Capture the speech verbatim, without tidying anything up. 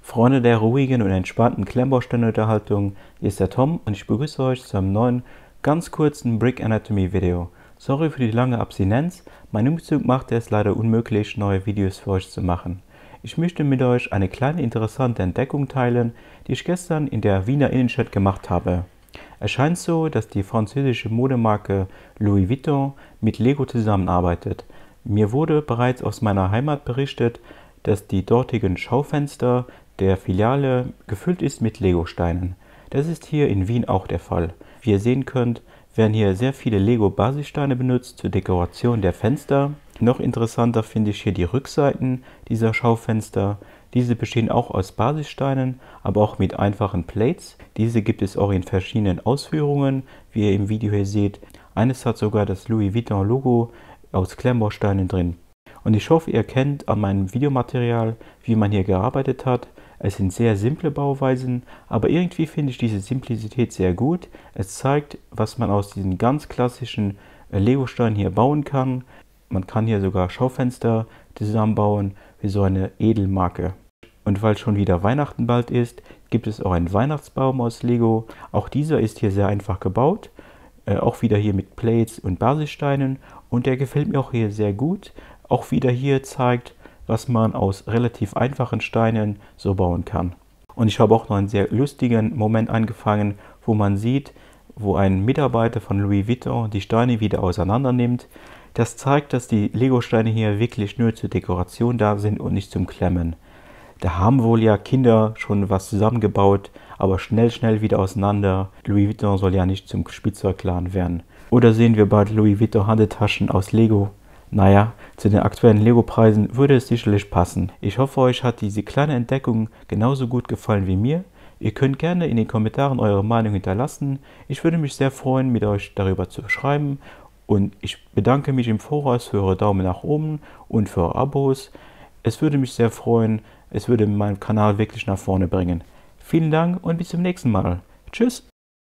Freunde der ruhigen und entspannten Klemmbausteine-Unterhaltung, hier ist der Tom und ich begrüße euch zu einem neuen, ganz kurzen Brick Anatomy Video. Sorry für die lange Abstinenz, mein Umzug machte es leider unmöglich, neue Videos für euch zu machen. Ich möchte mit euch eine kleine interessante Entdeckung teilen, die ich gestern in der Wiener Innenstadt gemacht habe. Es scheint so, dass die französische Modemarke Louis Vuitton mit Lego zusammenarbeitet. Mir wurde bereits aus meiner Heimat berichtet, dass die dortigen Schaufenster der Filiale gefüllt ist mit Lego-Steinen. Das ist hier in Wien auch der Fall. Wie ihr sehen könnt, werden hier sehr viele Lego-Basissteine benutzt zur Dekoration der Fenster. Noch interessanter finde ich hier die Rückseiten dieser Schaufenster. Diese bestehen auch aus Basissteinen, aber auch mit einfachen Plates. Diese gibt es auch in verschiedenen Ausführungen, wie ihr im Video hier seht. Eines hat sogar das Louis Vuitton Logo aus Klemmbausteinen drin. Und ich hoffe, ihr kennt an meinem Videomaterial, wie man hier gearbeitet hat. Es sind sehr simple Bauweisen, aber irgendwie finde ich diese Simplizität sehr gut. Es zeigt, was man aus diesen ganz klassischen Lego-Steinen hier bauen kann. Man kann hier sogar Schaufenster zusammenbauen wie so eine Edelmarke. Und weil schon wieder Weihnachten bald ist, gibt es auch einen Weihnachtsbaum aus Lego. Auch dieser ist hier sehr einfach gebaut. Äh, auch wieder hier mit Plates und Basissteinen. Und der gefällt mir auch hier sehr gut. Auch wieder hier zeigt, was man aus relativ einfachen Steinen so bauen kann. Und ich habe auch noch einen sehr lustigen Moment angefangen, wo man sieht, wo ein Mitarbeiter von Louis Vuitton die Steine wieder auseinander nimmt. Das zeigt, dass die Lego-Steine hier wirklich nur zur Dekoration da sind und nicht zum Klemmen. Da haben wohl ja Kinder schon was zusammengebaut, aber schnell, schnell wieder auseinander. Louis Vuitton soll ja nicht zum Spielzeugladen werden. Oder sehen wir bald Louis Vuitton Handetaschen aus Lego? Naja, zu den aktuellen Lego-Preisen würde es sicherlich passen. Ich hoffe, euch hat diese kleine Entdeckung genauso gut gefallen wie mir. Ihr könnt gerne in den Kommentaren eure Meinung hinterlassen. Ich würde mich sehr freuen, mit euch darüber zu schreiben. Und ich bedanke mich im Voraus für eure Daumen nach oben und für eure Abos. Es würde mich sehr freuen. Es würde meinen Kanal wirklich nach vorne bringen. Vielen Dank und bis zum nächsten Mal. Tschüss!